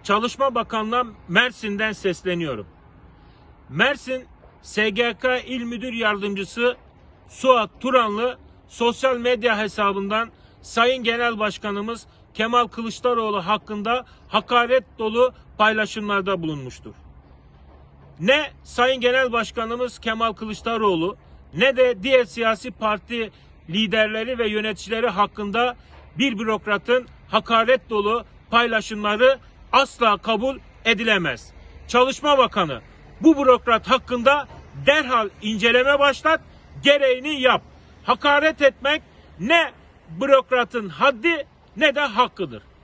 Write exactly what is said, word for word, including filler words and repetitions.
Çalışma Bakanlığı'na Mersin'den sesleniyorum. Mersin S G K İl Müdür Yardımcısı Suat Turanlı sosyal medya hesabından Sayın Genel Başkanımız Kemal Kılıçdaroğlu hakkında hakaret dolu paylaşımlarda bulunmuştur. Ne Sayın Genel Başkanımız Kemal Kılıçdaroğlu ne de diğer siyasi parti liderleri ve yöneticileri hakkında bir bürokratın hakaret dolu paylaşımları asla kabul edilemez. Çalışma Bakanı, bu bürokrat hakkında derhal inceleme başlat, gereğini yap. Hakaret etmek ne bürokratın haddi ne de hakkıdır.